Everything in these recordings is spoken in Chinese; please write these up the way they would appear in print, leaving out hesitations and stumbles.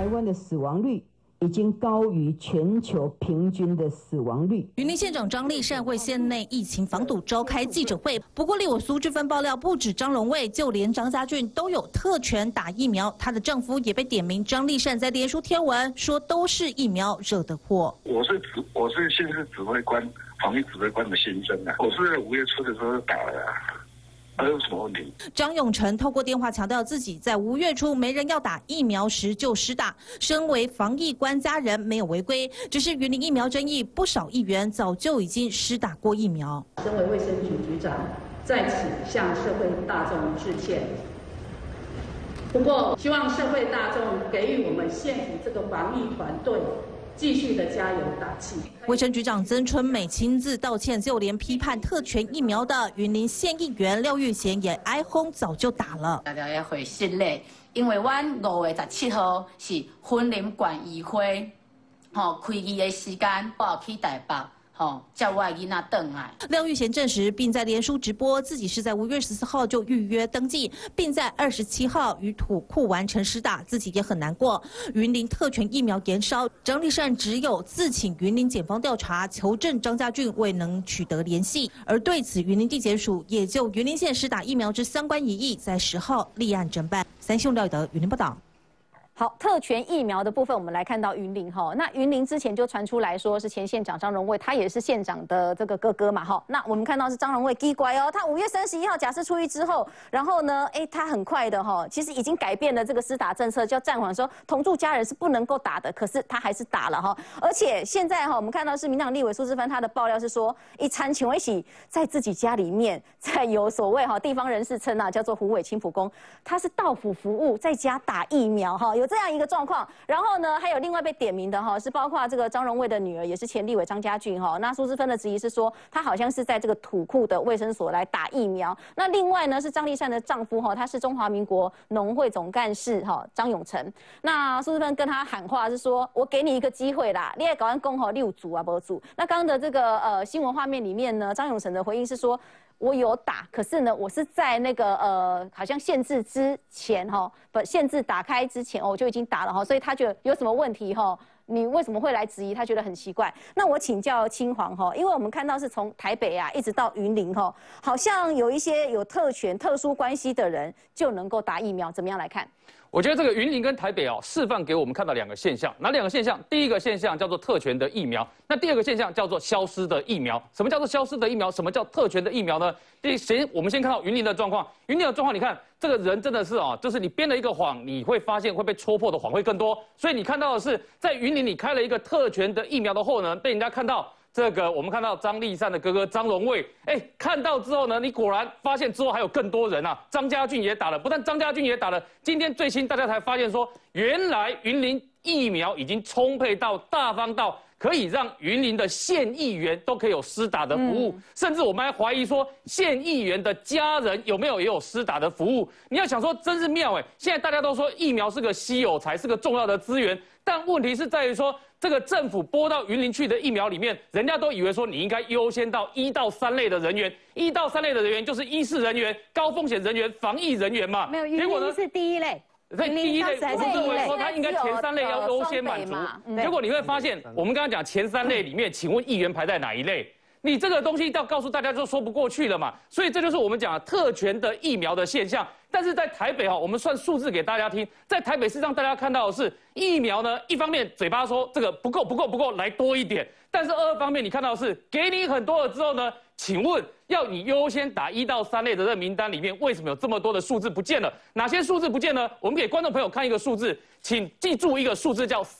台湾的死亡率已经高于全球平均的死亡率。 云林县长张丽善为县内疫情防堵召开记者会，不过立委苏志芬爆料，不止张荣卫，就连张家俊都有特权打疫苗，她的丈夫也被点名。张丽善在脸书贴文说，都是疫苗惹的祸。 我是县市指挥官，防疫指挥官的先生啊，我是在5月初的时候打了啊。还有什么问题？ 张永成透过电话强调，自己在5月初没人要打疫苗时就施打，身为防疫官家人没有违规，只是云林疫苗争议，不少议员早就已经施打过疫苗。 身为卫生局局长，在此向社会大众致歉。不过，希望社会大众给予我们县府这个防疫团队继续的加油打气。 卫生局长曾春美亲自道歉，就连批判特权疫苗的云林县议员廖玉贤也哀轰早就打了。 大家要回信嘞，因为阮5月17号是婚林馆议会，开议的时间，我去台北。叫我囡仔回来。 廖玉贤证实，并在脸书直播自己是在5月14号就预约登记，并在27号于土库完成施打，自己也很难过。云林特权疫苗延烧，张丽善只有自请云林检方调查，求证张家俊未能取得联系。而对此，云林地检署也就云林县施打疫苗之相关疑义，在10号立案侦办。三星廖以德云林报道。 好，特权疫苗的部分，我们来看到云林哈。那云林之前就传出来说是前县长张荣卫，他也是县长的这个哥哥嘛哈。那我们看到是张荣卫奇怪哦，他5月31号假释出狱之后，然后呢，他很快的哈，其实已经改变了这个施打政策，叫暂缓说同住家人是不能够打的，可是他还是打了哈。而且现在哈，我们看到是民党立委苏志芬他的爆料是说，一餐请一起在自己家里面，在有所谓哈地方人士称啊，叫做虎尾青浦宫，他是到府服务，在家打疫苗哈。有这样一个状况，然后呢，还有另外被点名的哈，是包括这个张荣卫的女儿，也是前立委张家俊哈。那苏志芬的质疑是说，他好像是在这个土库的卫生所来打疫苗。那另外呢，是张丽善的丈夫哈，他是中华民国农会总干事哈张永成。那苏志芬跟他喊话是说，我给你一个机会啦，你也搞完公吼6组啊，不组。那刚刚的这个新闻画面里面呢，张永成的回应是说，我有打，可是呢，我是在那个好像限制之前哈，限制打开之前我就已经打了哈，所以他觉得有什么问题哈？你为什么会来质疑？他觉得很奇怪。那我请教青黄哈，因为我们看到是从台北啊一直到云林哈，好像有一些有特权、特殊关系的人就能够打疫苗，怎么样来看？ 我觉得这个云林跟台北示范给我们看到2个现象，哪2个现象？第一个现象叫做特权的疫苗，那第2个现象叫做消失的疫苗。什么叫做消失的疫苗？什么叫特权的疫苗呢？我们先看到云林的状况，云林的状况，你看这个人真的是就是你编了一个谎，你会发现会被戳破的谎会更多。所以你看到的是，在云林你开了一个特权的疫苗的后呢，被人家看到。这个我们看到张丽善的哥哥张荣卫，看到之后呢，你果然发现之后还有更多人啊，张家俊也打了，不但张家俊也打了，今天最新大家才发现说，原来云林疫苗已经充沛到大方到可以让云林的县议员都可以有施打的服务，甚至我们还怀疑说县议员的家人有没有也有施打的服务。你要想说真是妙现在大家都说疫苗是个稀有财，是个重要的资源，但问题是在于说。这个政府拨到云林去的疫苗里面，人家都以为说你应该优先到1到3类的人员，1到3类的人员就是医事人员、高风险人员、防疫人员嘛。 没有，云林是第1类。 所以第1类，我们认为说它应该前3类要优先满足。结果你会发现，我们刚刚讲前3类里面，请问议员排在哪一类？你这个东西要告诉大家就说不过去了嘛。所以这就是我们讲特权的疫苗的现象。但是在台北我们算数字给大家听，在台北市让大家看到的是疫苗呢，一方面嘴巴说这个不够，来多一点，但是2方面你看到的是给你很多了之后呢，请问要你优先打1到3类的这个名单里面，为什么有这么多的数字不见了？哪些数字不见呢？我们给观众朋友看一个数字，请记住一个数字叫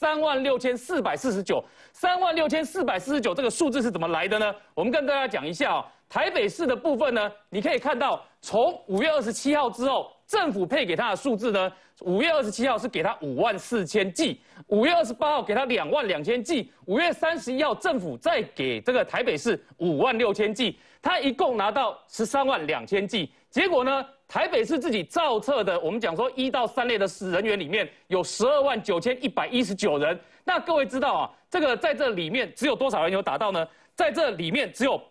36449。36449这个数字是怎么来的呢？我们跟大家讲一下台北市的部分呢，你可以看到，从5月27号之后，政府配给他的数字呢，5月27号是给他54000剂，5月28号给他22000剂，5月31号政府再给这个台北市56000剂，他一共拿到132000剂。结果呢，台北市自己造册的，我们讲说1到3类的人员里面有129119人。那各位知道这个在这里面只有多少人有打到呢？ 在这里面只有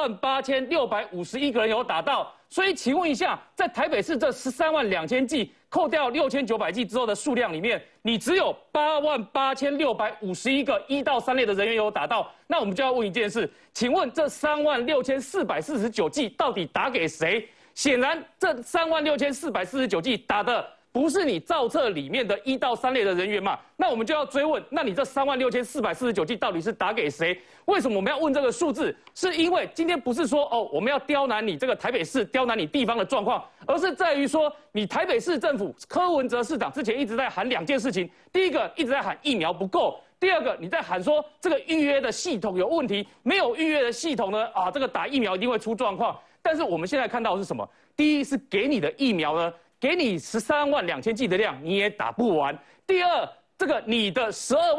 88651个人有打到。所以请问一下，在台北市这132000剂扣掉6900剂之后的数量里面，你只有88651个1到3类的人员有打到，那我们就要问一件事，请问这36449剂到底打给谁？显然这36449剂打的不是你造册里面的1到3类的人员嘛？那我们就要追问，那你这36449剂到底是打给谁？为什么我们要问这个数字？是因为今天不是说我们要刁难你这个台北市、刁难你地方的状况，而是在于说你台北市政府柯文哲市长之前一直在喊2件事情，第一个一直在喊疫苗不够。第二个，你在喊说这个预约的系统有问题，没有预约的系统呢，这个打疫苗一定会出状况。但是我们现在看到的是什么？第一是给你的疫苗呢，给你132000剂的量，你也打不完。第二，这个你的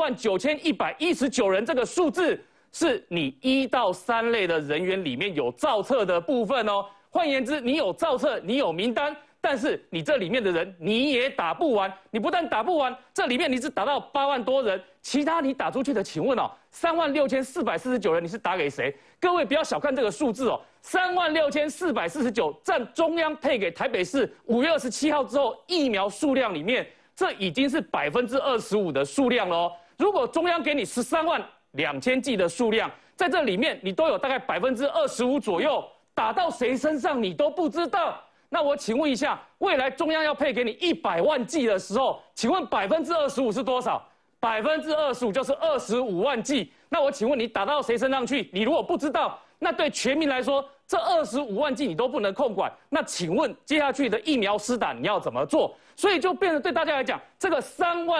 129119人这个数字，是你1到3类的人员里面有造册的部分哦。换言之，你有造册，你有名单。但是你这里面的人你也打不完，你不但打不完，这里面你只打到8万多人，其他你打出去的，请问36449人你是打给谁？各位不要小看这个数字哦，36449占中央配给台北市5月27号之后疫苗数量里面，这已经是25%的数量了哦。如果中央给你132000剂的数量，在这里面你都有大概25%左右，打到谁身上你都不知道。那我请问一下，未来中央要配给你100万剂的时候，请问25%是多少？25%就是25万剂。那我请问你打到谁身上去？你如果不知道，那对全民来说，这25万剂你都不能控管。那请问接下去的疫苗施打你要怎么做？所以就变成对大家来讲，这个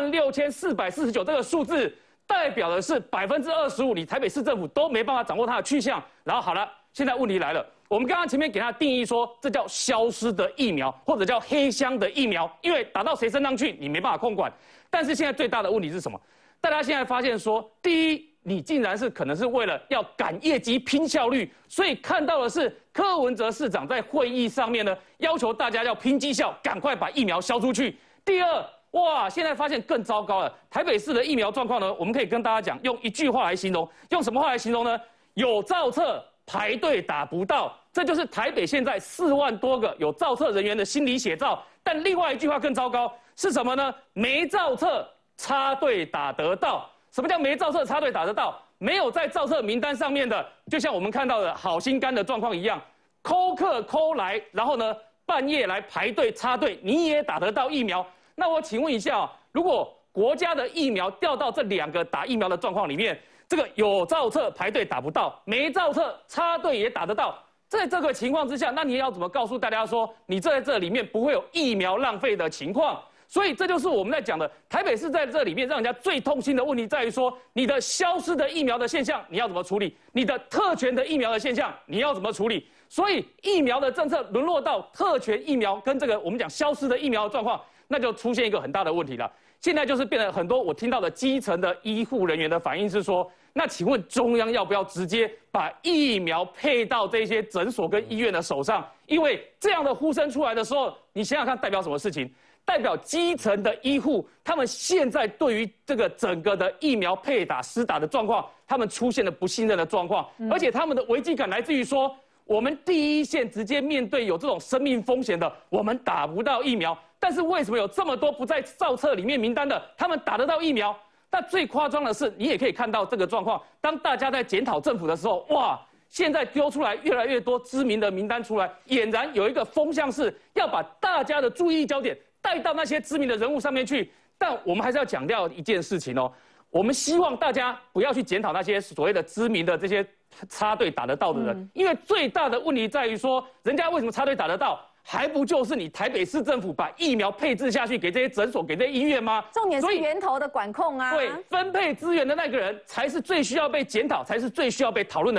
36449这个数字代表的是25%，你台北市政府都没办法掌握它的去向。然后好了，现在问题来了。我们刚刚前面给它定义说，这叫消失的疫苗，或者叫黑箱的疫苗，因为打到谁身上去，你没办法控管。但是现在最大的问题是什么？大家现在发现说，第一，你竟然是可能是为了要赶业绩、拼效率，所以看到的是柯文哲市长在会议上面呢，要求大家要拼绩效，赶快把疫苗销出去。第二，哇，现在发现更糟糕了，台北市的疫苗状况呢，我们可以跟大家讲，用一句话来形容，用什么话来形容呢？有造册。排队打不到，这就是台北现在4万多个有造册人员的心理写照。但另外一句话更糟糕是什么呢？没造册插队打得到。什么叫没造册插队打得到？没有在造册名单上面的，就像我们看到的好心肝的状况一样，扣客扣来，然后呢半夜来排队插队，你也打得到疫苗。那我请问一下，如果国家的疫苗调到这2个打疫苗的状况里面，这个有造册排队打不到，没造册插队也打得到。在这个情况之下，那你要怎么告诉大家说，你在这里面不会有疫苗浪费的情况？所以这就是我们在讲的，台北市在这里面让人家最痛心的问题在于说，你的消失的疫苗的现象你要怎么处理？你的特权的疫苗的现象你要怎么处理？所以疫苗的政策沦落到特权疫苗跟这个我们讲消失的疫苗的状况，那就出现一个很大的问题了。现在就是变得很多我听到的基层的医护人员的反应是说，那请问中央要不要直接把疫苗配到这些诊所跟医院的手上？因为这样的呼声出来的时候，你想想看代表什么事情？代表基层的医护，他们现在对于这个整个的疫苗配打施打的状况，他们出现了不信任的状况，而且他们的危机感来自于说，我们第一线直接面对有这种生命风险的，我们打不到疫苗。但是为什么有这么多不在造册里面名单的，他们打得到疫苗？但最夸张的是，你也可以看到这个状况。当大家在检讨政府的时候，哇，现在丢出来越来越多知名的名单出来，俨然有一个风向是要把大家的注意焦点带到那些知名的人物上面去。但我们还是要强调一件事情哦，我们希望大家不要去检讨那些所谓的知名的这些插队打得到的人，因为最大的问题在于说，人家为什么插队打得到？还不就是你台北市政府把疫苗配置下去给这些诊所、给这些医院吗？ 重点是源头的管控啊。 对，分配资源的那个人才是最需要被检讨，才是最需要被讨论的人。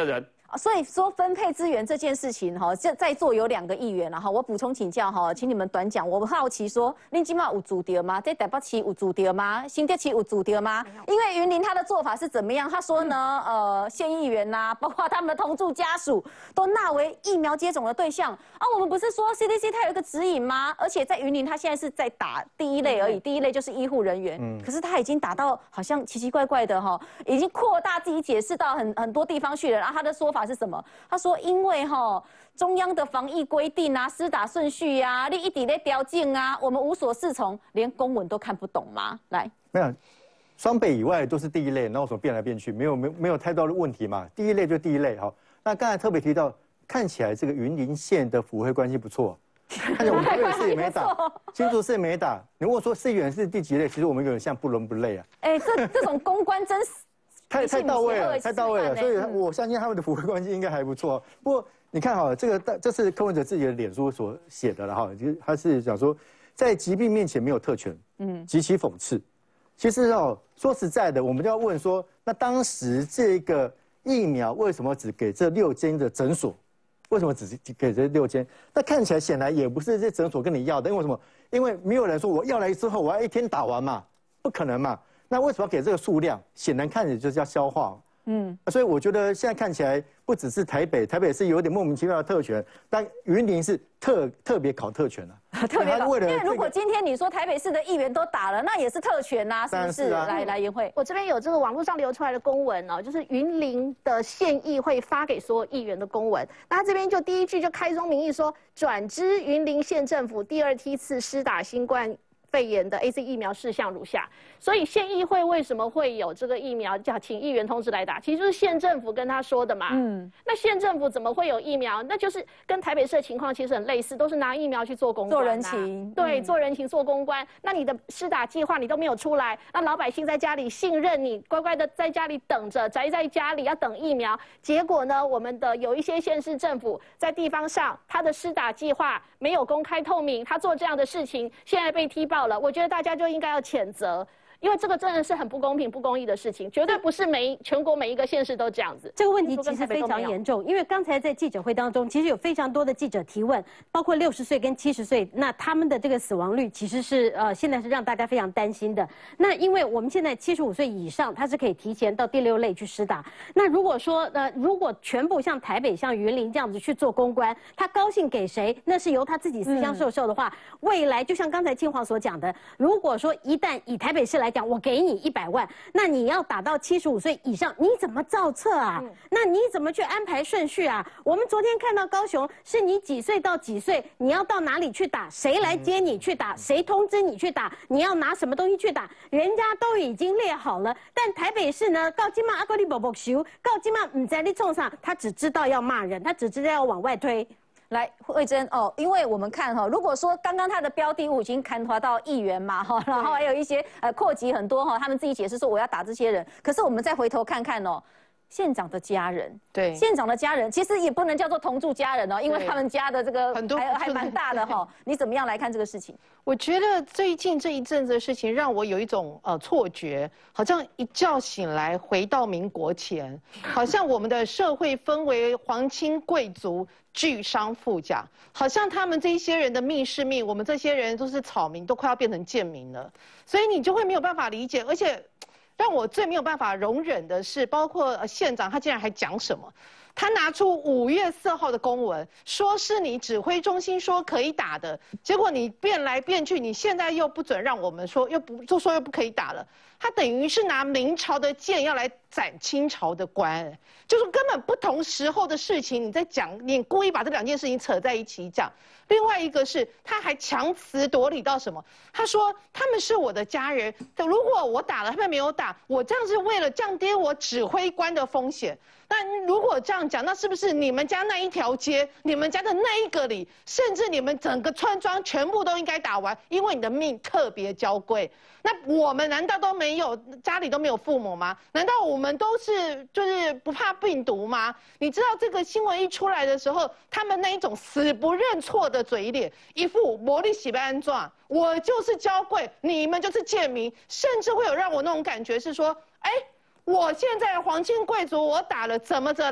所以说分配资源这件事情哈，在座有2个议员了哈，我补充请教哈，请你们短讲。我好奇说，恁今嘛有做到吗？在台北市有做到吗？新竹市有做到吗？因为云林他的做法是怎么样？他说呢，县议员呐，包括他们的同住家属都纳为疫苗接种的对象啊。我们不是说 CDC 它有一个指引吗？而且在云林，他现在是在打第1类而已，第1类就是医护人员。可是他已经打到好像奇奇怪怪的哈，已经扩大自己解释到很多地方去了。然后他的说法是什么？他说因为中央的防疫规定啊，施打顺序啊，你一直在调整啊，我们无所适从，连公文都看不懂吗？来， 没有，双北以外都是第1类，那为什么变来变去？没有太多的问题嘛？第1类就第1类哈。那刚才特别提到，看起来这个云林县的府会关系不错。看起来我们台北市也没打，新竹市也没打。你如果说市议员是第几类，其实我们有点像不伦不类啊。 这种公关真是太到位了，太到位了。所以我相信他们的府会关系应该还不错。不过你看哈，这是柯文哲自己的脸书所写的了哈，他是讲说在疾病面前没有特权，极其讽刺。其实说实在的，我们就要问说，那当时这个疫苗为什么只给这6间的诊所？为什么只给这6间？那看起来显然也不是这诊所跟你要的，因为什么？因为没有人说我要来之后我要1天打完嘛，不可能嘛。那为什么要给这个数量？显然看起来就是要消化。所以我觉得现在看起来不只是台北是有点莫名其妙的特权，但云林是特别考特权啊。 特别考，因为如果今天你说台北市的议员都打了，那也是特权呐，是不是？来，颜慧， 我这边有这个网络上流出来的公文哦，就是云林的县议会发给所有议员的公文。那他这边就第1句就开宗明义说，转知云林县政府第2梯次施打新冠肺炎的 AZ 疫苗事项如下。所以县议会为什么会有这个疫苗，叫请议员通知来打，其实就是县政府跟他说的嘛。那县政府怎么会有疫苗？那就是跟台北市的情况其实很类似，都是拿疫苗去做公关、 做人情。 对，做人情做公关。那你的施打计划你都没有出来，那老百姓在家里信任你，乖乖的在家里等着，宅在家里要等疫苗。结果呢，我们的有一些县市政府在地方上，他的施打计划没有公开透明，他做这样的事情，现在被踢爆了。我觉得大家就应该要谴责。因为这个真的是很不公平、不公义的事情，绝对不是全国每一个县市都这样子。 这个问题其实非常严重，因为刚才在记者会当中，其实有非常多的记者提问，包括60岁跟70岁，那他们的这个死亡率其实是现在是让大家非常担心的。那因为我们现在75岁以上，他是可以提前到第6类去施打。那如果说如果全部像台北、像云林这样子去做公关，他高兴给谁，那是由他自己私相授受的话，未来就像刚才青黄所讲的，如果说一旦以台北市来讲，我给你100万，那你要打到75岁以上，你怎么造册啊？那你怎么去安排顺序啊？我们昨天看到高雄是你几岁到几岁，你要到哪里去打，谁来接你去打，谁通知你去打，你要拿什么东西去打，人家都已经列好了。但台北市呢，到今嘛阿哥你不修，到今嘛唔知你冲上，他只知道要骂人，他只知道要往外推。 来，慧珍因为我们看如果说刚刚他的标的物已经刊发到议员嘛然后还有一些扩及很多他们自己解释说我要打这些人，可是我们再回头看看县长的家人，对，县长的家人其实也不能叫做同住家人因为他们家的这个还蛮大的你怎么样来看这个事情？ 我觉得最近这一阵子的事情让我有一种错觉，好像一觉醒来回到民国前，好像我们的社会分为皇亲贵族、巨商富贾，好像他们这一些人的命是命，我们这些人都是草民，都快要变成贱民了，所以你就会没有办法理解，而且。让我最没有办法容忍的是，包括县长他竟然还讲什么？他拿出5月4号的公文，说是你指挥中心说可以打的，结果你变来变去，你现在又不准让我们说，又不可以打了。他等于是拿明朝的剑要来斩清朝的官，就是根本不同时候的事情，你在讲，你故意把这2件事情扯在一起讲。另外一个是，他还强词夺理到什么？他说他们是我的家人，如果我打了，他们没有打，我这样是为了降低我指挥官的风险。那如果这样讲，那是不是你们家那一条街，你们家的那一个里，甚至你们整个村庄全部都应该打完，因为你的命特别娇贵？那我们难道都没有家里都没有父母吗？难道我们都是就是不怕病毒吗？你知道这个新闻一出来的时候，他们那一种死不认错的嘴脸，一副魔力喜被安装，我就是娇贵，你们就是贱民，甚至会有让我那种感觉是说，我现在皇亲贵族我打了怎么着了？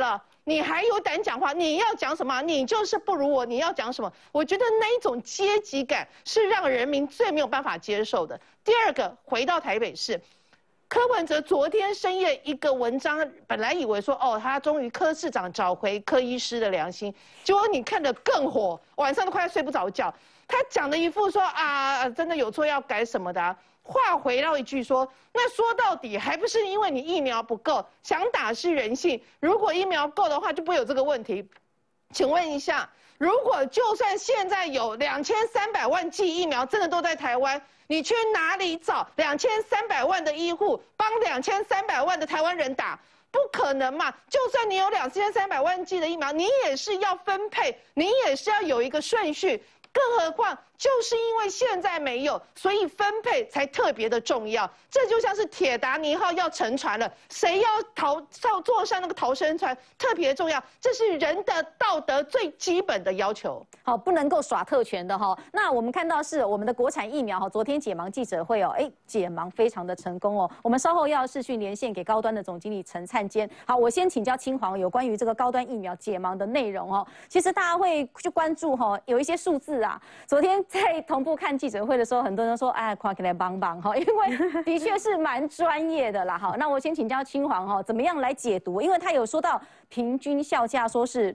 你还有胆讲话？你要讲什么？你就是不如我，你要讲什么？我觉得那一种阶级感是让人民最没有办法接受的。第二个，回到台北市。柯文哲昨天深夜一个文章，本来以为说哦，他终于柯市长找回柯医师的良心，结果你看得更火，晚上都快睡不着觉。他讲的一副说啊，真的有错要改什么的话，回到一句说，那说到底还不是因为你疫苗不够，想打是人性，如果疫苗够的话，就不会有这个问题。请问一下，如果就算现在有2300万剂疫苗，真的都在台湾？你去哪里找2300万的医护帮2300万的台湾人打？不可能嘛！就算你有2300万剂的疫苗，你也是要分配，你也是要有一个顺序。更何况，就是因为现在没有，所以分配才特别的重要。这就像是铁达尼号要沉船了，谁要坐上那个逃生船特别重要，这是人的道德最基本的要求。 好，不能够耍特权的哈。那我们看到是我们的国产疫苗哈，昨天解盲记者会哦，解盲非常的成功哦。我们稍后要视讯连线给高端的总经理陈灿坚。好，我先请教青黄有关于这个高端疫苗解盲的内容哦。其实大家会去关注哈，有一些数字啊。昨天在同步看记者会的时候，很多人都说，哎，快起来帮帮哈，因为的确是蛮专业的啦。好，那我先请教青黄哈，怎么样来解读？因为他有说到平均效价说是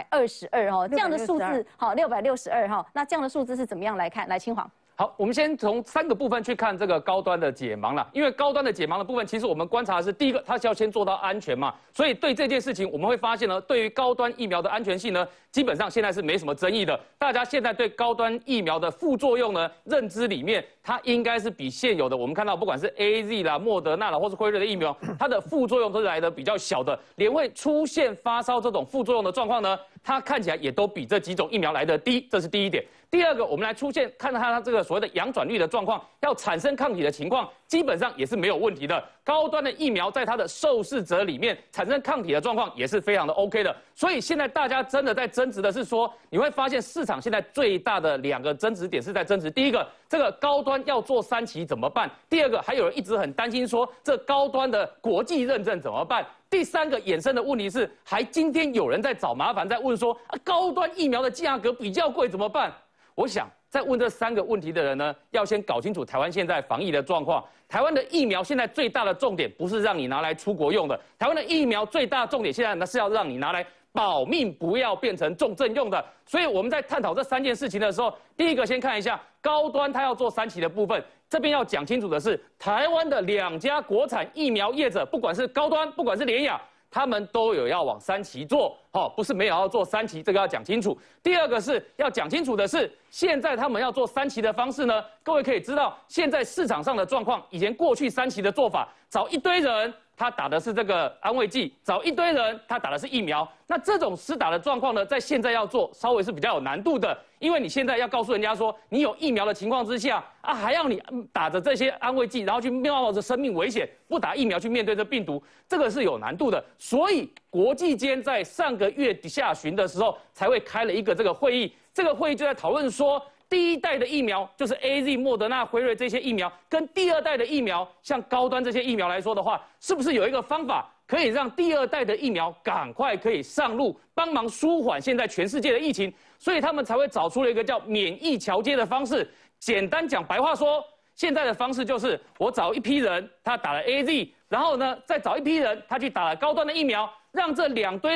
622哈，这样的数字好，662哈，那这样的数字是怎么样来看？来，青黄。 好，我们先从3个部分去看这个高端的解盲啦。因为高端的解盲的部分，其实我们观察的是第一个，它是要先做到安全嘛，所以对这件事情我们会发现呢，对于高端疫苗的安全性呢，基本上现在是没什么争议的。大家现在对高端疫苗的副作用呢，认知里面，它应该是比现有的我们看到不管是 AZ 啦、莫德纳啦，或是辉瑞的疫苗，它的副作用都是来的比较小的，连会出现发烧这种副作用的状况呢，它看起来也都比这几种疫苗来的低，这是第一点。第二个，我们来看它这个所谓的阳转率的状况，要产生抗体的情况，基本上也是没有问题的。高端的疫苗在它的受试者里面产生抗体的状况也是非常的 OK 的。所以现在大家真的在争执的是说，你会发现市场现在最大的2个争执点是在争执：第一个，这个高端要做3期怎么办？第二个，还有人一直很担心说，这高端的国际认证怎么办？第3个衍生的问题是，今天有人在找麻烦，在问说，高端疫苗的价格比较贵怎么办？我想在问这3个问题的人呢，要先搞清楚台湾现在防疫的状况。台湾的疫苗现在最大的重点不是让你拿来出国用的，台湾的疫苗最大的重点现在呢是要让你拿来保命，不要变成重症用的。所以我们在探讨这3件事情的时候，第一个先看一下高端它要做3期的部分。这边要讲清楚的是，台湾的2家国产疫苗业者，不管是高端，不管是联亚，他们都有要往3期做，不是没有要做3期，这个要讲清楚。第二个是要讲清楚的是，现在他们要做3期的方式呢，各位可以知道，现在市场上的状况，以前过去3期的做法，找一堆人，他打的是这个安慰剂，找一堆人，他打的是疫苗。那这种施打的状况呢，在现在要做，稍微是比较有难度的，因为你现在要告诉人家说，你有疫苗的情况之下还要你打着这些安慰剂，然后去冒着生命危险，不打疫苗去面对这病毒，这个是有难度的。所以国际间在上个月下旬的时候，才会开了一个这个会议，这个会议就在讨论说，第1代的疫苗就是 AZ、莫德纳、辉瑞这些疫苗，跟第2代的疫苗，像高端这些疫苗来说的话，是不是有一个方法可以让第2代的疫苗赶快可以上路，帮忙舒缓现在全世界的疫情？所以他们才会找出了一个叫免疫桥接的方式。简单讲白话说，现在的方式就是我找一批人，他打了 AZ， 然后呢再找一批人，他去打了高端的疫苗。让这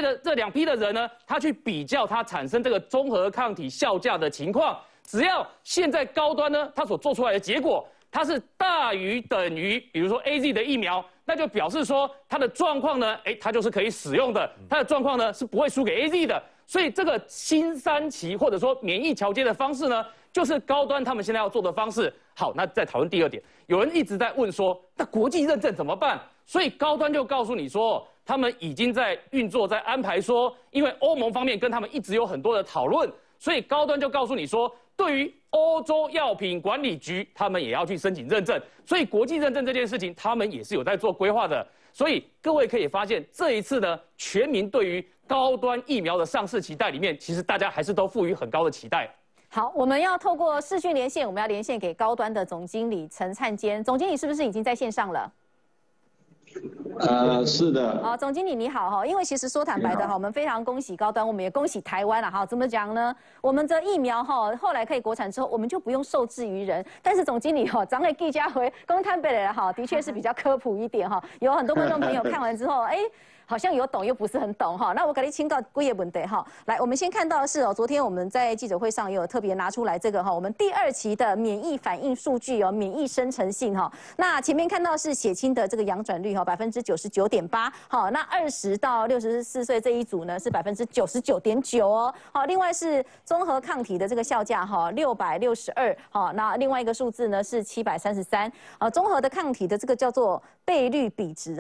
2批的人呢，他去比较他产生这个综合抗体效价的情况，只要现在高端呢，它所做出来的结果，它是大于等于，比如说 AZ 的疫苗，那就表示说它的状况呢，它就是可以使用的，它的状况呢是不会输给 AZ 的。所以这个新3期或者说免疫桥接的方式呢，就是高端他们现在要做的方式。好，那再讨论第2点，有人一直在问说，那国际认证怎么办？所以高端就告诉你说，他们已经在运作，在安排说，因为欧盟方面跟他们一直有很多的讨论，所以高端就告诉你说，对于欧洲药品管理局，他们也要去申请认证，所以国际认证这件事情，他们也是有在做规划的。所以各位可以发现，这一次呢，全民对于高端疫苗的上市期待里面，其实大家还是都赋予很高的期待。 好，我们要透过视讯连线，我们要连线给高端的总经理陈灿坚。总经理是不是已经在线上了？ 是的。 好，总经理你好哈，因为其实说坦白的哈，我们非常恭喜高端，我们也恭喜台湾了哈。怎么讲呢？我们的疫苗哈，后来可以国产之后，我们就不用受制于人。但是总经理哈，咱们记家回公摊北的哈，的确是比较科普一点哈。有很多观众朋友看完之后，好像有懂又不是很懂哈，那我给你请教几个问题哈。来，我们先看到的是昨天我们在记者会上也有特别拿出来这个我们第2期的免疫反应数据免疫生成性哈。那前面看到是血清的这个阳转率99.8%，好，那20到64岁这一组呢是99.9%哦。好，另外是综合抗体的这个效价662，好，那另外一个数字呢是733，综合的抗体的这个叫做倍率比值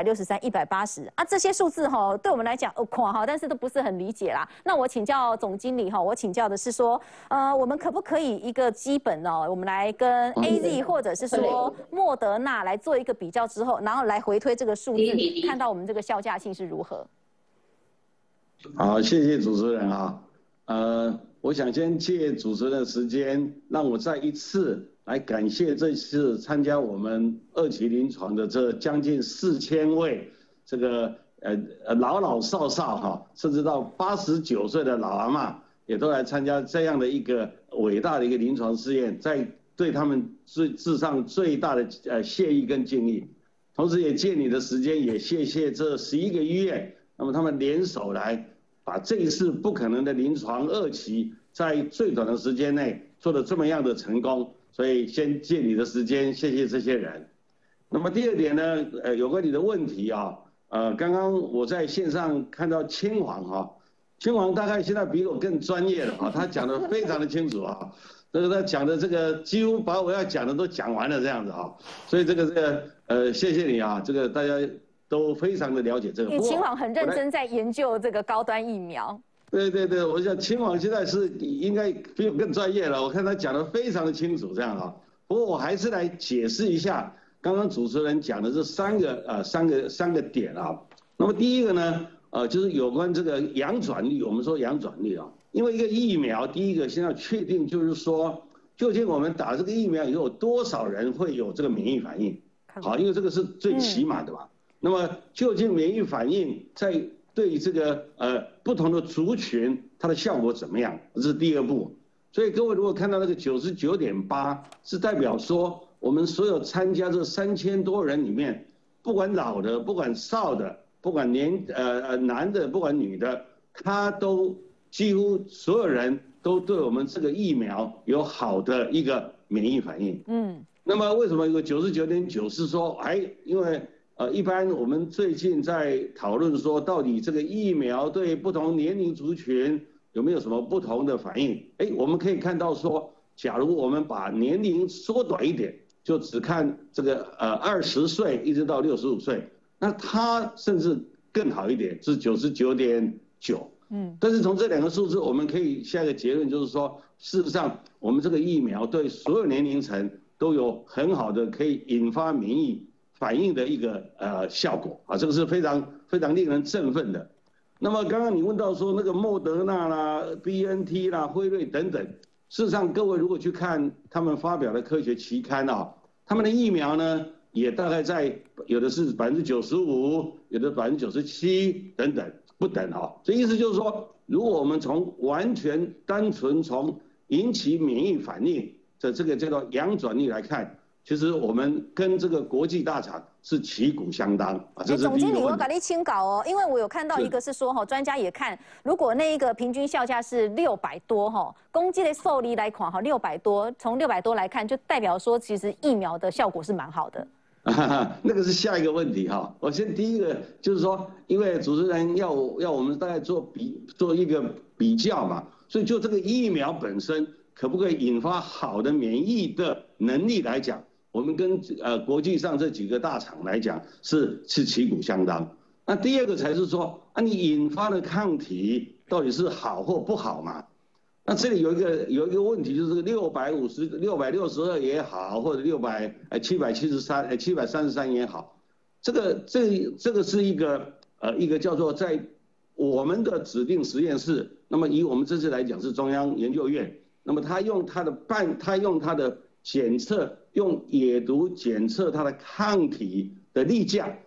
163、180啊。这些数字对我们来讲但是都不是很理解啦。那我请教总经理我请教的是说，我们可不可以一个基本我们来跟 AZ 或者是说莫德纳来做一个比较之后，然后来回推这个数字，看到我们这个效价性是如何？ 好，谢谢主持人啊。我想先借主持人的时间，让我再一次来感谢这次参加我们2期临床的这将近4000位。这个老少甚至到89岁的老阿嬷也都来参加这样的一个伟大的一个临床试验，在对他们致上最大的谢意跟敬意，同时也借你的时间，也谢谢这11个医院，那么他们联手来把这一次不可能的临床2期，在最短的时间内做得这么样的成功，所以先借你的时间，谢谢这些人。那么第2点呢，有关你的问题啊。刚刚我在线上看到亲王亲王大概现在比我更专业了他讲得非常的清楚他讲的这个几乎把我要讲的都讲完了这样子所以这个谢谢你这个大家都非常的了解这个。 因为亲王很认真在研究这个高端疫苗。 对，我想亲王现在是应该比我更专业了，我看他讲得非常的清楚这样不过我还是来解释一下。刚刚主持人讲的这三个点那么第一个呢，就是有关这个阳转率，我们说阳转率因为一个疫苗，第一个先要确定就是说，究竟我们打这个疫苗以后，多少人会有这个免疫反应，因为这个是最起码的嘛。那么究竟免疫反应在对这个不同的族群，它的效果怎么样，这是第2步。所以各位如果看到那个99.8，是代表说。我们所有参加这3000多人里面，不管老的，不管少的，不管男的，不管女的，他都几乎所有人都对我们这个疫苗有好的一个免疫反应。那么为什么有个99.9是说，因为一般我们最近在讨论说，到底这个疫苗对不同年龄族群有没有什么不同的反应？我们可以看到说，假如我们把年龄缩短一点。就只看这个20岁一直到65岁，那它甚至更好一点，是99.9。但是从这2个数字，我们可以下一个结论就是说，事实上我们这个疫苗对所有年龄层都有很好的可以引发免疫反应的一个效果这个是非常非常令人振奋的。那么刚刚你问到说那个莫德纳啦、BNT 啦、辉瑞等等。事实上，各位如果去看他们发表的科学期刊他们的疫苗呢，也大概在有的是95%，有的97%等等不等所以意思就是说，如果我们从完全单纯从引起免疫反应的这个叫做阳转率来看，其实我们跟这个国际大厂是旗鼓相当这是总经理，我给你请稿因为我有看到一个是说专家也看，如果那一个平均效价是600多公斤的受力来看600多，从600多来看，就代表说其实疫苗的效果是蛮好的。 那个是下一个问题我先第一个就是说，因为主持人要我们大概做一个比较嘛，所以就这个疫苗本身可不可以引发好的免疫的能力来讲。我们跟国际上这几个大厂来讲是旗鼓相当。那第2个才是说你引发的抗体到底是好或不好嘛？那这里有一个问题，就是662也好，或者733也好，这个是一个叫做在我们的指定实验室，那么以我们这次来讲是中央研究院，那么他用他的检测，用野毒检测它的抗体的例假，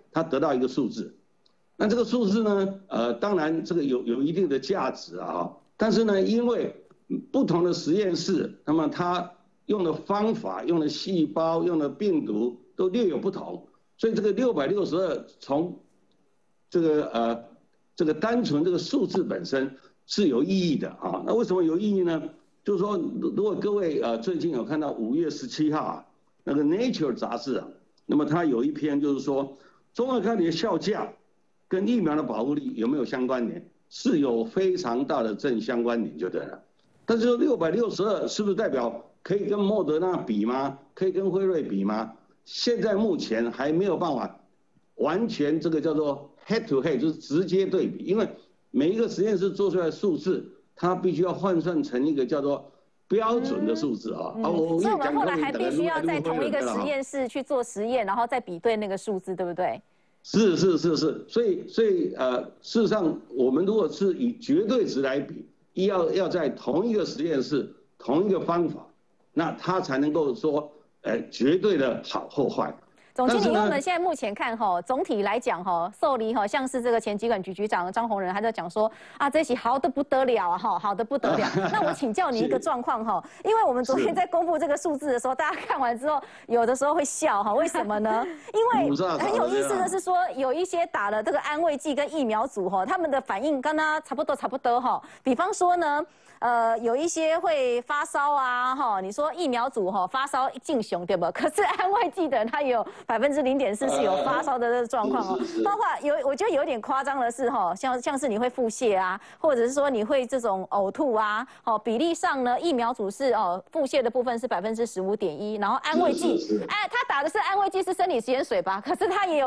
它得到一个数字。那这个数字呢，当然这个有一定的价值啊，但是呢，因为不同的实验室，那么它用的方法、用的细胞、用的病毒都略有不同，所以这个662从这个单纯这个数字本身是有意义的啊。那为什么有意义呢？就是说，如果各位最近有看到5月17号啊，那个 Nature 杂志啊，那么它有一篇就是说，中和抗体的效价跟疫苗的保护力有没有相关联？是有非常大的正相关联就对了。但是662是不是代表可以跟莫德纳比吗？可以跟辉瑞比吗？现在目前还没有办法完全这个叫做 head to head， 就是直接对比，因为每一个实验室做出来的数字，它必须要换算成一个叫做标准的数字啊。 所以我们后来还必须要在同一个实验室去做实验，然后再比对那个数字，对不对？ 是，所以事实上我们如果是以绝对值来比，要在同一个实验室、同一个方法，那它才能够说，绝对的好或坏。 总经理，因为我们现在目前看总体来讲受理像是这个前疾管局局长张宏仁，他就讲说啊，这期好的不得了啊好的不得了。那我请教你一个状况因为我们昨天在公布这个数字的时候，大家看完之后，有的时候会笑为什么呢？因为很有意思的是说，有一些打了这个安慰剂跟疫苗组他们的反应跟他差不多比方说呢。有一些会发烧啊，你说疫苗组发烧进雄对不？可是安慰剂的人他也有0.4%是有发烧的这个状况包括我觉得有点夸张的是像是你会腹泻啊，或者是说你会这种呕吐啊，比例上呢，疫苗组是腹泻的部分是15.1%，然后安慰剂，他打的是安慰剂是生理食盐水吧，可是他也有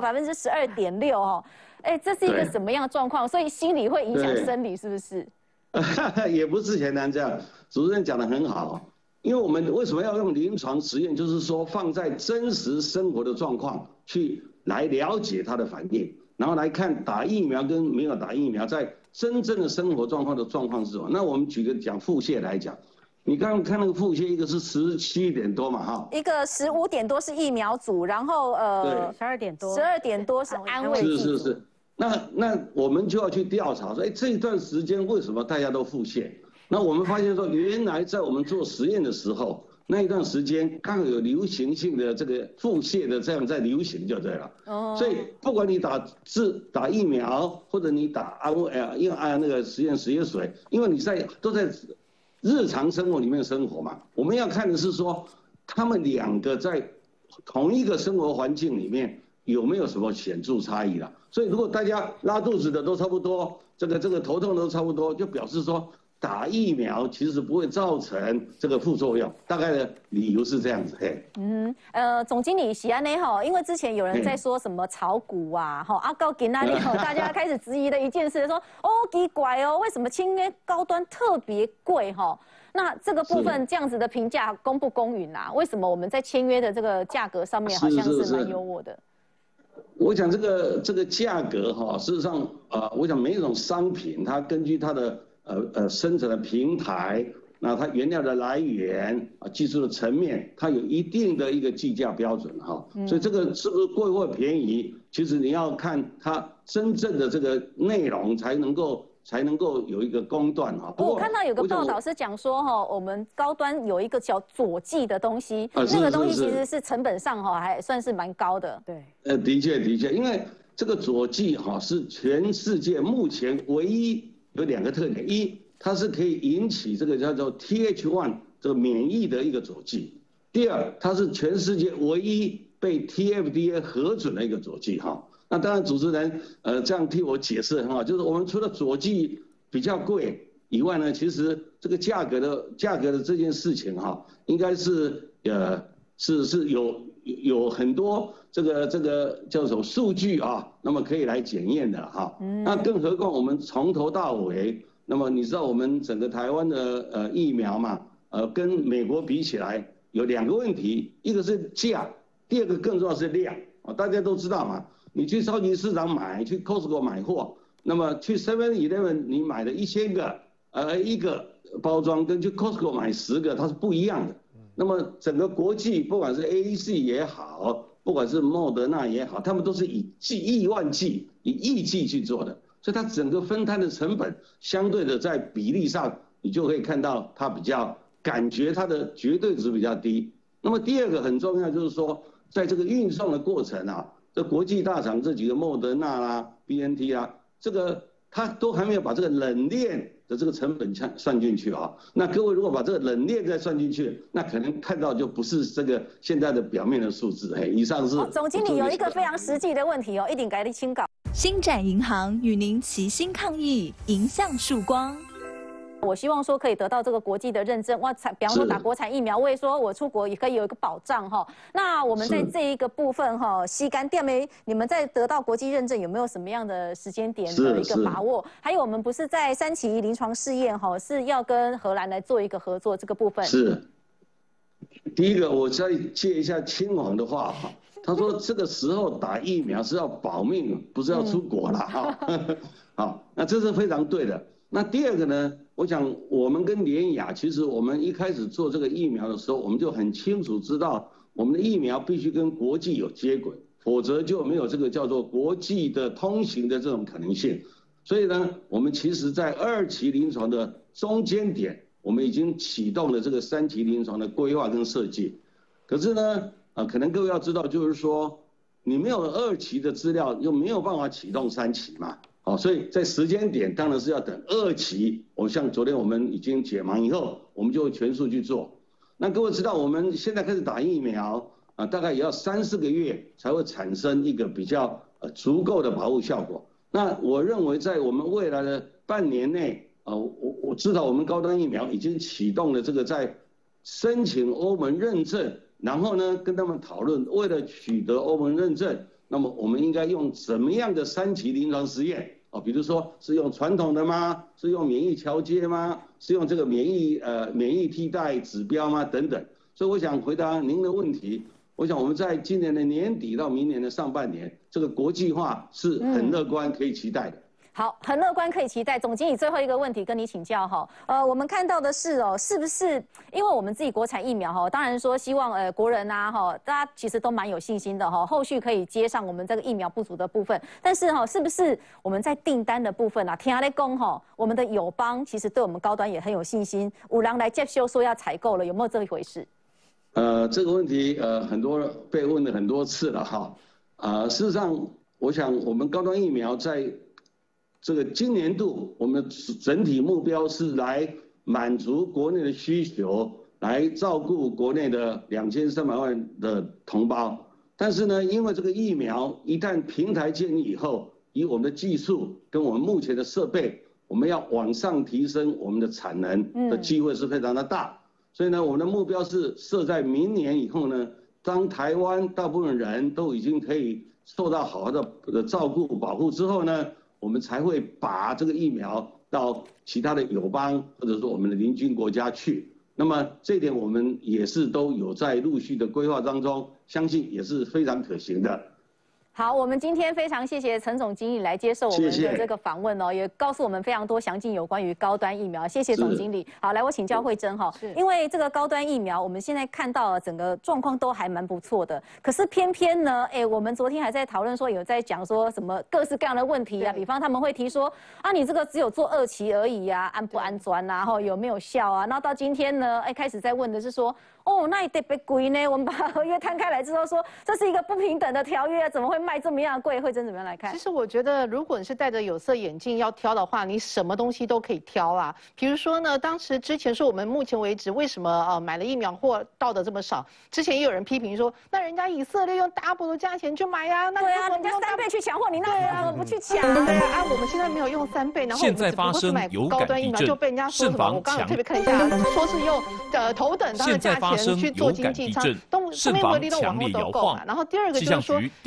12.6%这是一个什么样的状况？所以心理会影响生理是不是？ 也不是全然这样，主持人讲得很好，因为我们为什么要用临床实验，就是说放在真实生活的状况去来了解它的反应，然后来看打疫苗跟没有打疫苗在真正的生活状况的状况是什么。那我们举个讲腹泻来讲，你刚刚看那个腹泻，一个是17点多嘛一个15点多是疫苗组，然后 12点多是安慰剂组。 是。那我们就要去调查说，这一段时间为什么大家都腹泻？那我们发现说，原来在我们做实验的时候，那一段时间刚好有流行性的这个腹泻的这样在流行就对了。所以不管你打疫苗，或者你打那个实验水，因为你都在日常生活里面生活嘛，我们要看的是说，他们两个在同一个生活环境里面有没有什么显著差异啦。所以如果大家拉肚子的都差不多，这个头痛都差不多，就表示说打疫苗其实不会造成这个副作用，大概的理由是这样子。 总经理是安内因为之前有人在说什么炒股啊，到今那里大家开始质疑的一件事，说奇怪为什么签约高端特别贵那这个部分这样子的评价公不公允啊？为什么我们在签约的这个价格上面好像是蛮优渥的？ 我讲这个价格事实上我想每一种商品它根据它的生产的平台，那它原料的来源技术的层面，它有一定的一个计价标准所以这个是不是贵或便宜，其实你要看它真正的这个内容才能够有一个公断我看到有个报道是讲说我们高端有一个叫佐剂的东西，那个东西其实是成本上还算是蛮高的。 对，的确，因为这个佐剂是全世界目前唯一有2个特点：一，它是可以引起这个叫做 TH1 这个免疫的一个佐剂；第二，它是全世界唯一被 TFDA 核准的一个佐剂那当然，主持人这样替我解释很好，就是我们除了佐剂比较贵以外呢，其实这个价格的这件事情应该是是有很多这个叫什么数据那么可以来检验的那更何况我们从头到尾，那么你知道我们整个台湾的疫苗嘛，跟美国比起来有2个问题，一个是价，第二个更重要是量大家都知道嘛。你去超级市场买，去 Costco 买货，那么去 7-Eleven 你买的1000个，一个包装跟去 Costco 买10个，它是不一样的。那么整个国际不管是AAC 也好， 不管是莫德纳也好，他们都是以亿万剂、以亿剂去做的，所以它整个分摊的成本相对的在比例上，你就可以看到它比较感觉它的绝对值比较低。那么第二个很重要就是说，在这个运送的过程啊，这国际大厂这几个莫德纳啦、BNT 啦，这个它都还没有把这个冷链的这个成本算进去啊。那各位如果把这个冷链再算进去，那可能看到就不是这个现在的表面的数字。以上是总经理有一个非常实际的问题哦，一定给你请教。 星展银行与您齐心抗疫，迎向曙光。 我希望说可以得到这个国际的认证，比方说打国产疫苗，我也说我出国也可以有一个保障哈。那我们在这一个部分哈，西干电媒，你们在得到国际认证有没有什么样的时间点的一个把握？还有我们不是在3期临床试验哈，是要跟荷兰来做一个合作这个部分。 是。第一个，我再借一下亲王的话哈，他说这个时候打疫苗是要保命，不是要出国了哈。好，那这是非常对的。那第二个呢？我想我们跟联雅，其实我们一开始做这个疫苗的时候，我们就很清楚知道，我们的疫苗必须跟国际有接轨，否则就没有这个叫做国际的通行的这种可能性。所以呢，我们其实在2期临床的中间点，我们已经启动了这个3期临床的规划跟设计。可是呢，可能各位要知道，就是说你没有2期的资料，又没有办法启动3期嘛。好，所以在时间点当然是要等2期。像昨天我们已经解盲以后，我们就会全速去做。那各位知道，我们现在开始打疫苗大概也要3-4个月才会产生一个比较足够的保护效果。那我认为在我们未来的半年内我知道我们高端疫苗已经启动了这个在申请欧盟认证，然后呢跟他们讨论，为了取得欧盟认证。那么我们应该用什么样的3期临床实验？比如说是用传统的吗？是用免疫桥接吗？是用这个免疫替代指标吗？等等。所以我想回答您的问题，我想我们在今年的年底到明年的上半年，这个国际化是很乐观，可以期待的。 好，很乐观，可以期待。总经理最后一个问题跟你请教哈，我们看到的是是不是因为我们自己国产疫苗哈，当然说希望国人啊哈，大家其实都蛮有信心的哈，后续可以接上我们这个疫苗不足的部分。但是哈，是不是我们在订单的部分啊，听阿咧讲哈，我们的友邦其实对我们高端也很有信心，有人来接收说要采购了，有没有这一回事？ 这个问题很多被问了很多次了哈，事实上，我想我们高端疫苗在这个今年度，我们整体目标是来满足国内的需求，来照顾国内的2300万的同胞。但是呢，因为这个疫苗一旦平台建立以后，以我们的技术跟我们目前的设备，我们要往上提升我们的产能的机会是非常的大。所以呢，我们的目标是设在明年以后呢，当台湾大部分人都已经可以受到好好的照顾保护之后呢，我们才会把这个疫苗到其他的友邦或者说我们的邻近国家去。那么这一点我们也是都有在陆续的规划当中，相信也是非常可行的。 好，我们今天非常谢谢陈总经理来接受我们的这个访问哦，也告诉我们非常多详尽有关于高端疫苗，谢谢总经理。好，来我请教慧珍哈，因为这个高端疫苗，我们现在看到整个状况都还蛮不错的，可是偏偏呢，我们昨天还在讨论说有在讲说什么各式各样的问题啊，比方他们会提说啊，你这个只有做2期而已啊，安不安全啊，然有没有效啊，然后到今天呢，开始在问的是说。那也特别贵呢。我们把合约摊开来之后说，这是一个不平等的条约，怎么会卖这么样贵？慧珍怎么样来看？ 其实我觉得，如果你是戴着有色眼镜要挑的话，你什么东西都可以挑啦。比如说呢，之前说我们目前为止为什么买了疫苗货到的这么少？之前也有人批评说，那人家以色列用 double 的价钱去买呀，那对啊，人家3倍去抢货，你那怎么不去抢？ 对啊，我们现在没有用3倍，然后我们只不过是买高端疫苗，就被人家说什么？我刚刚特别看一下，说是用头等舱的价钱去做经济舱，上面汇率都往后都够了。然后第二个就是说，另外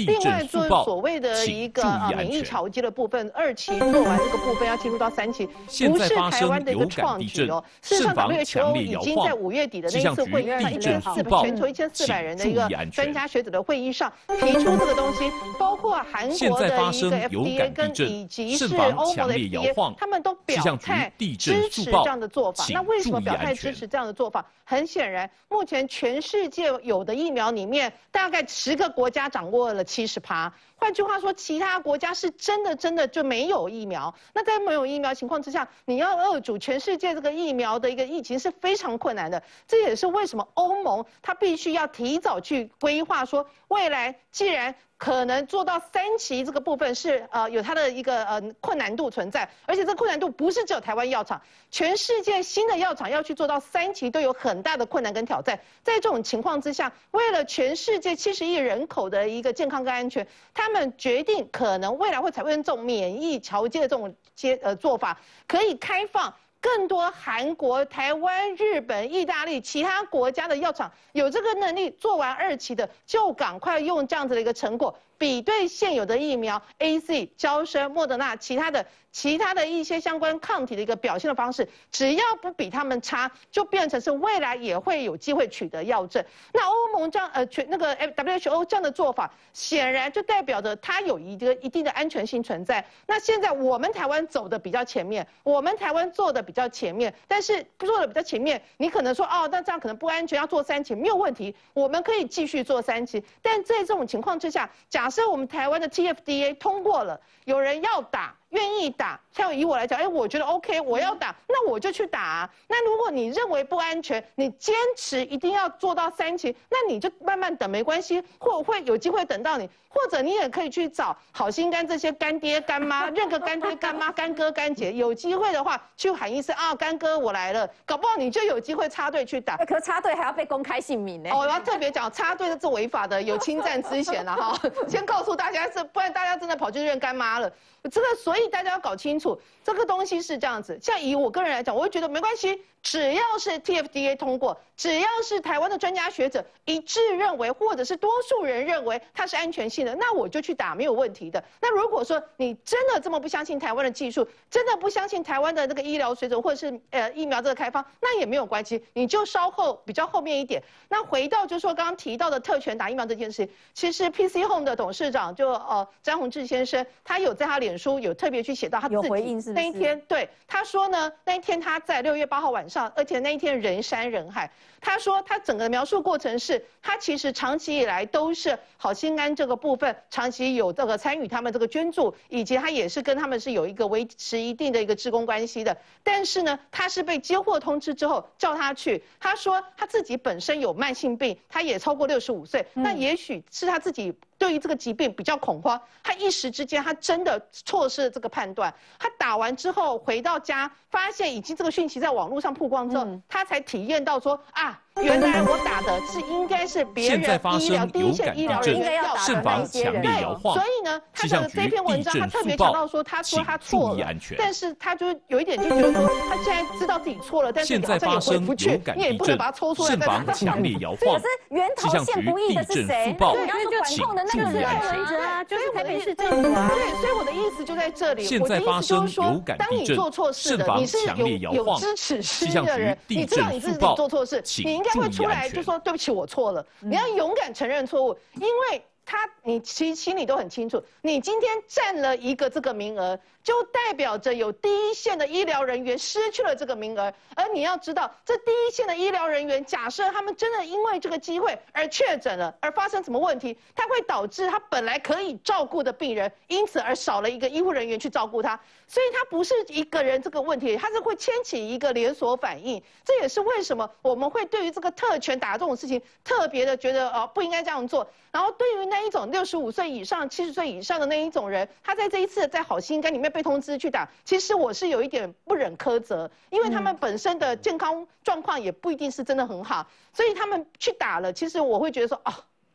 做所谓的一个免疫桥接的部分，2期做完这个部分要进入到3期，不是台湾的一个创举哦。事实上 ，WHO 已经在5月底的那一次会议上，全球1400人的一个专家学者的会议上提出这个东西，包括韩国的一个 FDA 跟以及是欧盟的 FDA， 他们都表态支持这样的做法。那为什么表态支持这样的做法？很显然，目前全世界有的疫苗里面，大概10个国家掌握了70%。换句话说，其他国家是真的就没有疫苗。那在没有疫苗情况之下，你要遏阻全世界这个疫苗的一个疫情是非常困难的。这也是为什么欧盟它必须要提早去规划，说未来既然可能做到3期这个部分是有它的一个困难度存在，而且这困难度不是只有台湾药厂，全世界新的药厂要去做到3期都有很大的困难跟挑战。在这种情况之下，为了全世界70亿人口的一个健康跟安全，他们决定可能未来会采用这种免疫桥接的这种做法，可以开放更多韩国、台湾、日本、意大利其他国家的药厂有这个能力做完2期的，就赶快用这样子的一个成果，比对现有的疫苗 AZ、嬌生、莫德纳其他的一些相关抗体的一个表现的方式，只要不比他们差，就变成是未来也会有机会取得药证。那欧盟这样那个 WHO 这样的做法，显然就代表着它有一定的安全性存在。那现在我们台湾走的比较前面，我们台湾做的比较前面，但是做的比较前面，你可能说哦，那这样可能不安全，要做3期没有问题，我们可以继续做3期。但在这种情况之下，假设我们台湾的 TFDA 通过了，有人要打，愿意打，像以我来讲，我觉得 OK， 我要打，那我就去打啊。那如果你认为不安全，你坚持一定要做到3期，那你就慢慢等没关系，或会有机会等到你，或者你也可以去找好心肝这些干爹干妈，认个干爹干妈、干哥干姐，有机会的话去喊一声啊，干哥我来了，搞不好你就有机会插队去打。 可插队还要被公开姓名呢。 哦，我要特别讲，插队是违法的，有侵占之嫌了哈。先告诉大家，不然大家真的跑去认干妈了。这个，所以大家要搞清楚，这个东西是这样子。像以我个人来讲，我会觉得没关系，只要是 TFDA 通过，只要是台湾的专家学者一致认为，或者是多数人认为它是安全性的，那我就去打，没有问题的。那如果说你真的这么不相信台湾的技术，真的不相信台湾的这个医疗水准，或者是疫苗这个开发，那也没有关系，你就稍后比较后面一点。那回到就是说刚刚提到的特权打疫苗这件事，其实 PC Home 的董事长就詹宏志先生，他有在他脸书有特别去写到他自己有回应，是不是？那一天对他说呢，那一天他在6月8号晚上，而且那一天人山人海。他说他整个描述过程是，他其实长期以来都是好心肝这个部分长期有这个参与他们这个捐助，以及他也是跟他们是有一个维持一定的一个志工关系的。但是呢，他是被接获通知之后叫他去，他说他自己本身有慢性病，他也超过65岁，那也许是他自己对于这个疾病比较恐慌，他一时之间他真的错失了这个判断。他打完之后回到家，发现已经这个讯息在网络上曝光之后，他才体验到说啊，原来我打的是应该是别人医疗第一线医疗人员要打的那些人。对，所以呢，他的这篇文章他特别强调说，他说他错了，但是他就有一点就觉得说，他现在知道自己错了，但是好像也回不去，你也不能把它抽出来再打。 强烈摇晃， 可是源头线不易的是谁？你要说管控的那个是柯文哲啊，就是台北市政府啊。 对，所以我的意思就在这里。我的意思就是说，当你做错事的，你是有支持心的人，你知道你自己做错事，你应该会出来就说对不起，我错了。你要勇敢承认错误，因为你其实心里都很清楚，你今天占了一个这个名额，就代表着有第一线的医疗人员失去了这个名额。而你要知道，这第一线的医疗人员，假设他们真的因为这个机会而确诊了，而发生什么问题，它会导致他本来可以照顾的病人，因此而少了一个医护人员去照顾他。所以它不是一个人这个问题，它是会牵起一个连锁反应。这也是为什么我们会对于这个特权打这种事情特别的觉得不应该这样做。然后对于那一种65岁以上、70岁以上的那一种人，他在这一次在好心肝里面被通知去打，其实我是有一点不忍苛责，因为他们本身的健康状况也不一定是真的很好，所以他们去打了，其实我会觉得说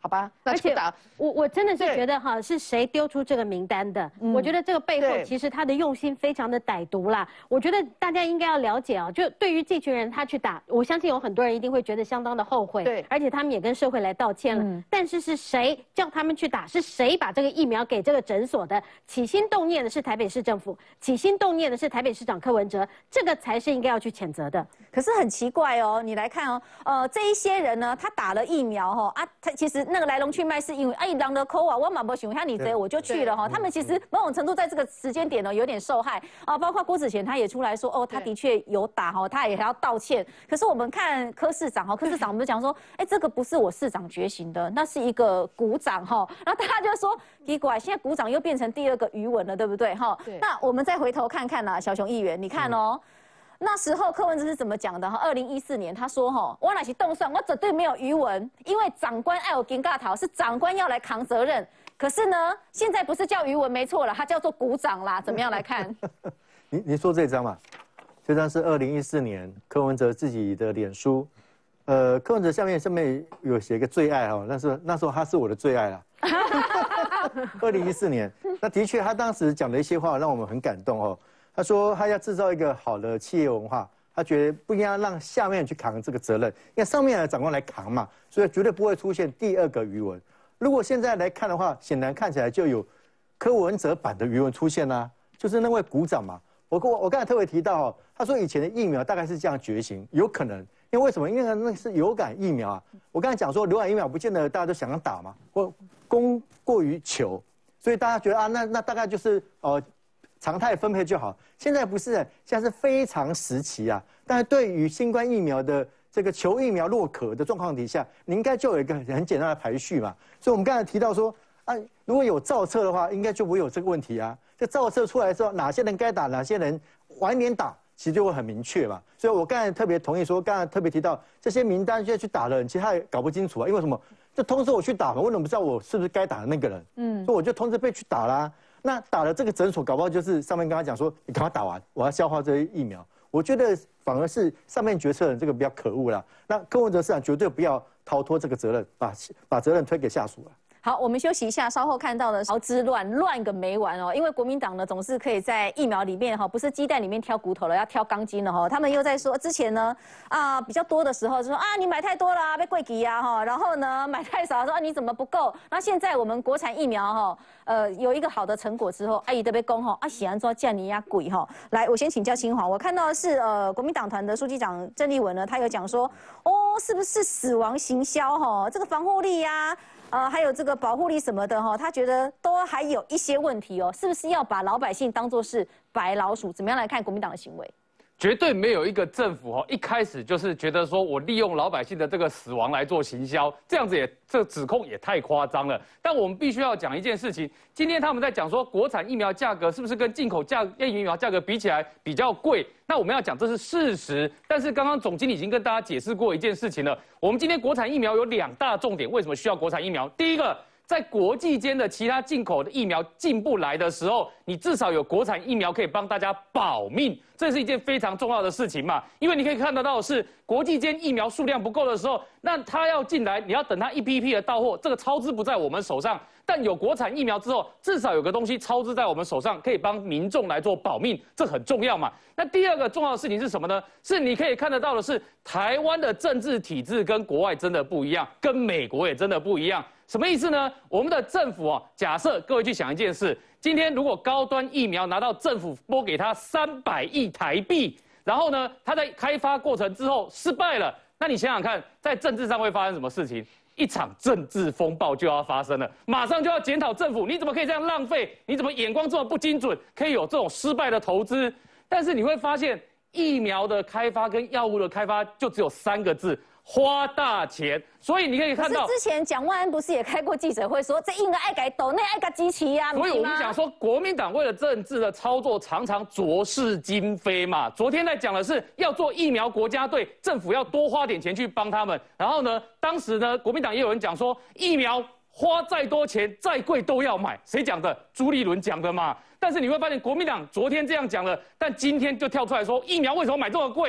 好吧，那就打。 我真的是觉得哈，是谁丢出这个名单的？我觉得这个背后其实他的用心非常的歹毒啦。我觉得大家应该要了解啊，就对于这群人他去打，我相信有很多人一定会觉得相当的后悔，对，而且他们也跟社会来道歉了。但是是谁叫他们去打？是谁把这个疫苗给这个诊所的？起心动念的是台北市政府，起心动念的是台北市长柯文哲，这个才是应该要去谴责的。 可是很奇怪哦，你来看哦，这一些人呢，他打了疫苗哈他其实那个来龙去脉是因为人的口啊，我嘛不想像你这我就去了哈。他们其实某种程度在这个时间点呢有点受害啊，包括郭子乾他也出来说他的确有打哈，他也还要道歉。可是我们看柯市长柯市长我们就讲说，这个不是我市长觉醒的，那是一个股长哈。然后大家就说奇怪，现在股长又变成第2个余文了，对不对哈？那我们再回头看看小熊议员，你看哦。那时候柯文哲是怎么讲的？2014年他说我哪是动算，我绝对没有余文，因为长官爱有金尬桃，是长官要来扛责任。可是呢，现在不是叫余文没错了，他叫做股长啦。怎么样来看？ 你说这张嘛？这张是2014年柯文哲自己的脸书，柯文哲下面有写一个最爱那时候他是我的最爱啦。2014年，那的确他当时讲的一些话让我们很感动他说他要制造一个好的企业文化，他觉得不应该让下面去扛这个责任，因为上面的长官来扛嘛，所以绝对不会出现第2个余文。如果现在来看的话，显然看起来就有柯文哲版的余文出现啦，就是那位股长嘛。我刚才特别提到他说以前的疫苗大概是这样觉醒，有可能，因为为什么？因为那是流感疫苗啊。我刚才讲说流感疫苗不见得大家都想要打嘛，或供过于求，所以大家觉得那大概就是常态分配就好。现在不是，现在是非常时期啊。但是对于新冠疫苗的这个求疫苗若渴的状况底下，你应该就有一个很简单的排序嘛。所以我们刚才提到说，如果有造册的话，应该就不会有这个问题啊。这造册出来之后，哪些人该打，哪些人晚点打，其实就会很明确嘛。所以我刚才特别同意说，刚才特别提到这些名单现在去打的人，其实他也搞不清楚啊，因为什么？就通知我去打嘛，我怎么不知道我是不是该打的那个人？所以我就通知被去打啦。那打了这个诊所，搞不好就是上面跟他讲说，你赶快打完，我要消化这些疫苗。我觉得反而是上面决策人这个比较可恶啦。那柯文哲市长绝对不要逃脱这个责任，把责任推给下属了。 好，我们休息一下，稍后看到的之乱个没完因为国民党呢总是可以在疫苗里面不是鸡蛋里面挑骨头了，要挑钢筋了他们又在说之前呢比较多的时候就说你买太多了被贵级啊然后呢买太少说你怎么不够？然后现在我们国产疫苗有一个好的成果之后，伊都被讲喜安做降尼亚贵来，我先请教清华，我看到的是国民党团的书记长郑丽文呢，他有讲说是不是死亡行销这个防护力呀？还有这个保护力什么的他觉得都还有一些问题是不是要把老百姓当作是白老鼠？怎么样来看国民党的行为？ 绝对没有一个政府一开始就是觉得说我利用老百姓的这个死亡来做行销，这样子这指控也太夸张了。但我们必须要讲一件事情，今天他们在讲说国产疫苗价格是不是跟进口疫苗价格比起来比较贵？那我们要讲这是事实，但是刚刚总经理已经跟大家解释过一件事情了。我们今天国产疫苗有2大重点，为什么需要国产疫苗？第一个，在国际间的其他进口的疫苗进不来的时候，你至少有国产疫苗可以帮大家保命，这是一件非常重要的事情嘛。因为你可以看得到的是，国际间疫苗数量不够的时候，那它要进来，你要等它一批一批的到货，这个超支不在我们手上。但有国产疫苗之后，至少有个东西超支在我们手上，可以帮民众来做保命，这很重要嘛。那第2个重要的事情是什么呢？是你可以看得到的是，台湾的政治体制跟国外真的不一样，跟美国也真的不一样。什么意思呢？我们的政府假设各位去想一件事，今天如果高端疫苗拿到政府拨给他300亿台币，然后呢，他在开发过程之后失败了，那你想想看，在政治上会发生什么事情？一场政治风暴就要发生了，马上就要检讨政府，你怎么可以这样浪费？你怎么眼光这么不精准，可以有这种失败的投资？但是你会发现，疫苗的开发跟药物的开发就只有3个字：花大钱。所以你可以看到， 可是之前蒋万安不是也开过记者会说，这应该爱改斗内爱改机器呀？ 所以我们讲说，国民党为了政治的操作，常常浊世今非嘛。昨天在讲的是要做疫苗国家队，政府要多花点钱去帮他们。然后呢，当时呢，国民党也有人讲说，疫苗花再多钱、再贵都要买。谁讲的？朱立伦讲的嘛。但是你会发现，国民党昨天这样讲了，但今天就跳出来说，疫苗为什么买这么贵？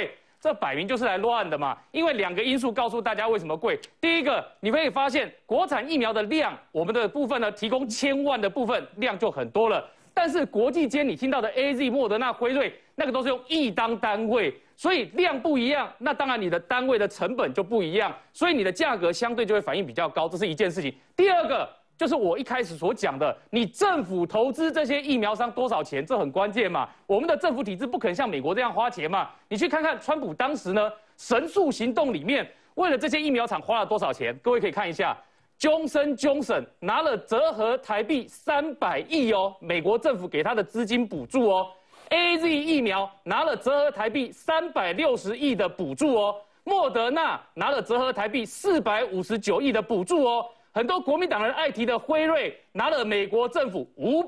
这摆明就是来乱的嘛。因为2个因素告诉大家为什么贵。第一个，你可以发现国产疫苗的量，我们的部分呢提供1000万的部分量就很多了，但是国际间你听到的 AZ、莫德纳、辉瑞那个都是用亿当单位。所以量不一样，那当然你的单位的成本就不一样，所以你的价格相对就会反应比较高，这是一件事情。第二个就是我一开始所讲的，你政府投资这些疫苗商多少钱，这很关键嘛。我们的政府体制不可能像美国这样花钱嘛。你去看看川普当时呢，神速行动里面为了这些疫苗厂花了多少钱？各位可以看一下，Johnson 拿了折合台币300亿哦，美国政府给他的资金补助哦。AZ 疫苗拿了折合台币360亿的补助哦，莫德纳拿了折合台币459亿的补助哦，很多国民党人爱提的辉瑞拿了美国政府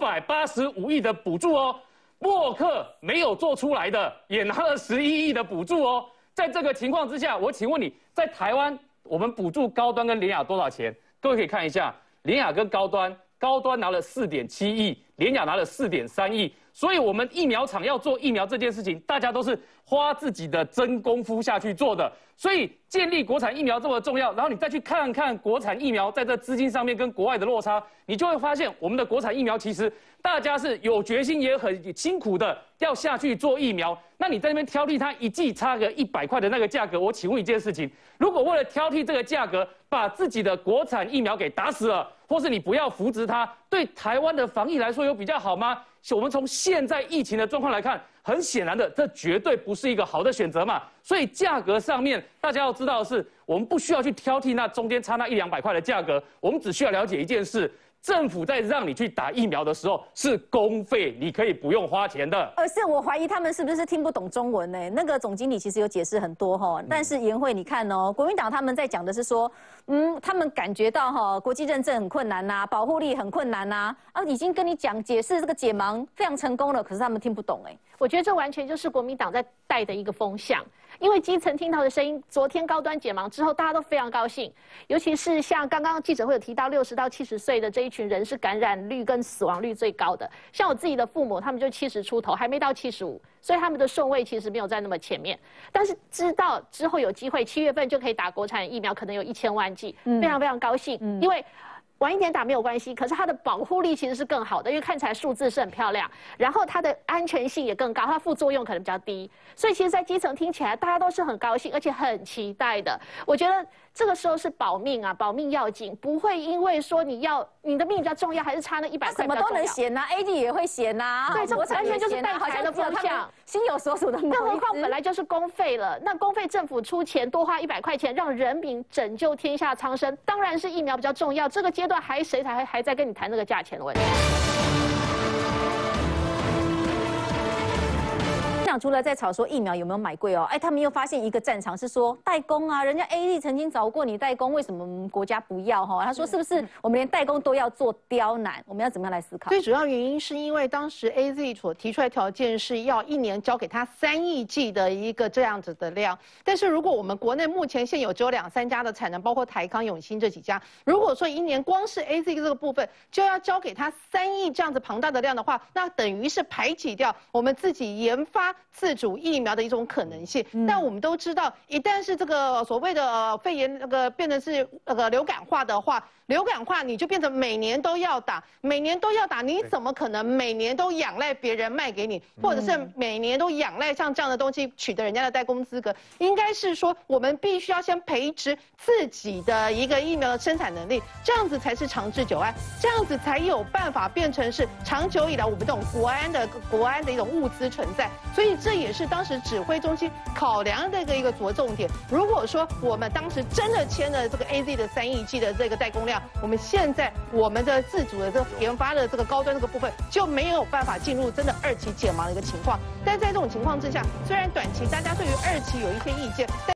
585亿的补助哦，默克没有做出来的也拿了11亿的补助哦。在这个情况之下，我请问你，在台湾我们补助高端跟联亚多少钱？各位可以看一下，联亚跟高端拿了4.7亿，联亚拿了4.3亿。所以，我们疫苗厂要做疫苗这件事情，大家都是花自己的真功夫下去做的。所以，建立国产疫苗这么重要，然后你再去看看国产疫苗在这资金上面跟国外的落差，你就会发现，我们的国产疫苗其实大家是有决心也很辛苦的要下去做疫苗。那你在那边挑剔它一剂差个100块的那个价格，我请问一件事情：如果为了挑剔这个价格，把自己的国产疫苗给打死了，或是你不要扶植它，对台湾的防疫来说有比较好吗？我们从现在疫情的状况来看，很显然的，这绝对不是一个好的选择嘛。所以价格上面，大家要知道的是，我们不需要去挑剔那中间差那100-200块的价格，我们只需要了解一件事：政府在让你去打疫苗的时候是公费，你可以不用花钱的。 是我怀疑他们是不是听不懂中文呢？那个总经理其实有解释很多哈，但是研会你看哦，国民党他们在讲的是说，他们感觉到哈国际认证很困难呐，保护力很困难呐，已经跟你讲解释这个解盲非常成功了，可是他们听不懂哎。 我觉得这完全就是国民党在带的一个风向。因为基层听到的声音，昨天高端解盲之后，大家都非常高兴，尤其是像刚刚记者会有提到60到70岁的这一群人是感染率跟死亡率最高的。像我自己的父母，他们就70出头，还没到75，所以他们的顺位其实没有在那么前面。但是知道之后有机会7月份就可以打国产疫苗，可能有1000万剂，非常非常高兴，因为晚一点打没有关系，可是它的保护力其实是更好的，因为看起来数字是很漂亮，然后它的安全性也更高，它副作用可能比较低，所以其实，在基层听起来大家都是很高兴，而且很期待的。我觉得这个时候是保命啊，保命要紧，不会因为说你的命比较重要，还是差那100块比较重要。 什么都能选呐 ，AD 也会选呐， 对，这完全就是带起来的风向， 心有所属的。更何况本来就是公费了，那公费政府出钱多花100块钱，让人民拯救天下苍生，当然是疫苗比较重要。这个阶段谁还在跟你谈这个价钱的问题？ 除了在吵说疫苗有没有买贵哦，他们又发现一个战场是说代工啊，人家 AZ 曾经找过你代工，为什么我们国家不要哈？他说是不是我们连代工都要做刁难？我们要怎么样来思考？ 最主要原因是因为当时 AZ 所提出来条件是要1年交给他3亿剂的一个这样子的量，但是如果我们国内目前现有只有2-3家的产能，包括台康、永兴这几家，如果说1年光是 AZ 这个部分就要交给他3亿这样子庞大的量的话，那等于是排挤掉我们自己研发自主疫苗的一种可能性。但我们都知道，一旦是这个所谓的肺炎变成是流感化的话，流感化你就变成每年都要打，每年都要打，你怎么可能每年都仰赖别人卖给你，或者是每年都仰赖像这样的东西取得人家的代工资格？应该是说，我们必须要先培植自己的一个疫苗的生产能力，这样子才是长治久安，这样子才有办法变成是长久以来我们这种国安的一种物资存在。所以这也是当时指挥中心考量的一个着重点。如果说我们当时真的签了这个 AZ 的3亿剂的这个代工量，我们现在我们的自主的这个研发的这个高端这个部分就没有办法进入真的2期解盲的一个情况。但在这种情况之下，虽然短期大家对于2期有一些意见，